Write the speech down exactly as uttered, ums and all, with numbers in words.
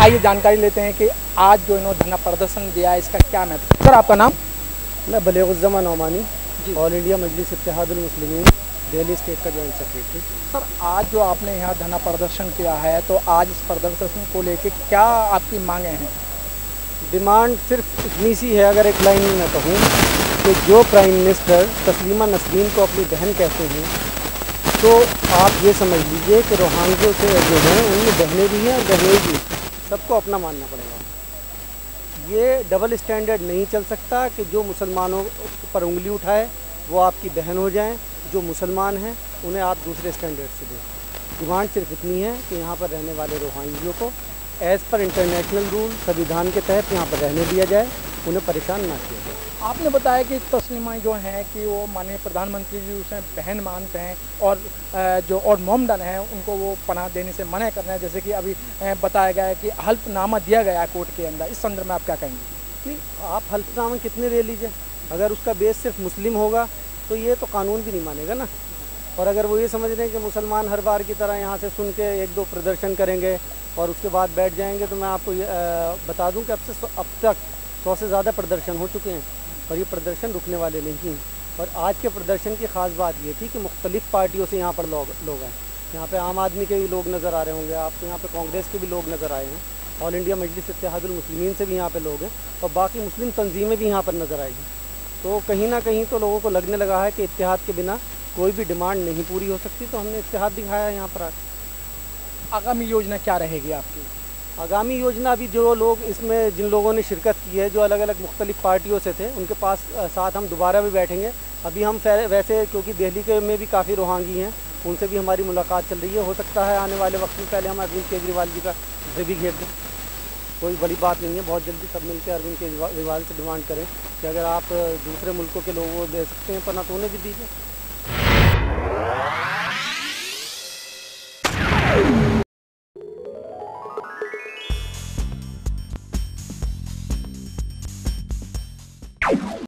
आइए जानकारी लेते हैं कि आज जो इन्होंने धरना प्रदर्शन दिया है इसका क्या महत्व। सर आपका नाम? मैं Baleguzzaman Naumani ji. All India Majlis Ittehadul Muslimeen Delhi state का जॉइंट सेक्रेटरी। सर आज जो आपने यहाँ धरना प्रदर्शन किया है तो आज इस प्रदर्शन को लेकर क्या आपकी मांगें हैं? डिमांड सिर्फ इतनी सी है, अगर एक लाइन में मैं कहूँ कि जो प्राइम मिनिस्टर तस्लीमा नसरीन को अपनी बहन कहते हैं, तो आप ये समझ लीजिए कि रोहांगियों से जो हैं उनमें बहनें भी हैं और बहनें भी, सबको अपना मानना पड़ेगा। ये डबल स्टैंडर्ड नहीं चल सकता कि जो मुसलमानों पर उंगली उठाए वो आपकी बहन हो जाएं, जो मुसलमान हैं उन्हें आप दूसरे स्टैंडर्ड से दें। डिमांड सिर्फ इतनी है कि यहाँ पर रहने वाले रोहांगियों को एज़ पर इंटरनेशनल रूल संविधान के तहत यहाँ पर रहने दिया जाए, उन्हें परेशान ना किया जाए। आपने बताया कि तस्लीमा जो हैं कि वो माननीय प्रधानमंत्री जी उसे बहन मानते हैं और जो और मोमडन हैं उनको वो पनाह देने से मना कर रहे हैं, जैसे कि अभी बताया गया है कि हल्फनामा दिया गया है कोर्ट के अंदर। इस संदर्भ में आप क्या कहेंगे? नहीं, आप हल्फनामा कितने दे लीजिए, अगर उसका बेस सिर्फ मुस्लिम होगा तो ये तो कानून भी नहीं मानेगा ना। और अगर वो ये समझ रहे हैं कि मुसलमान हर बार की तरह यहाँ से सुन के एक दो प्रदर्शन करेंगे और उसके बाद बैठ जाएंगे, तो मैं आपको ये बता दूं कि अब से अब तक सौ से ज़्यादा प्रदर्शन हो चुके हैं और ये प्रदर्शन रुकने वाले नहीं हैं। और आज के प्रदर्शन की ख़ास बात ये थी कि मुख्तलिफ़ पार्टियों से यहाँ पर लोग लोग हैं। यहाँ पे आम आदमी के भी लोग नज़र आ रहे होंगे आपको, यहाँ पे कांग्रेस के भी लोग नज़र आए हैं, ऑल इंडिया मजलिस इत्तेहादुल मुस्लिमीन से भी यहाँ पे लोग हैं और बाकी मुस्लिम तंजीमें भी यहाँ पर नज़र आएगी। तो कहीं ना कहीं तो लोगों को लगने लगा है कि इत्तेहाद के बिना कोई भी डिमांड नहीं पूरी हो सकती, तो हमने इत्तेहाद दिखाया है यहाँ पर आकर। आगामी योजना क्या रहेगी आपकी? आगामी योजना, अभी जो लोग इसमें जिन लोगों ने शिरकत की है, जो अलग अलग मुख्तलिफ़ पार्टियों से थे, उनके पास साथ हम दोबारा भी बैठेंगे। अभी हम वैसे क्योंकि दिल्ली के में भी काफ़ी रोहांगी हैं, उनसे भी हमारी मुलाकात चल रही है। हो सकता है आने वाले वक्त में पहले हम अरविंद केजरीवाल जी का से भी घेर दें, कोई बड़ी बात नहीं है। बहुत जल्दी सब मिलकर अरविंद केजरीवाल से डिमांड करें कि अगर आप दूसरे मुल्कों के लोगों को दे सकते हैं पना तो उन्हें भी दीजिए।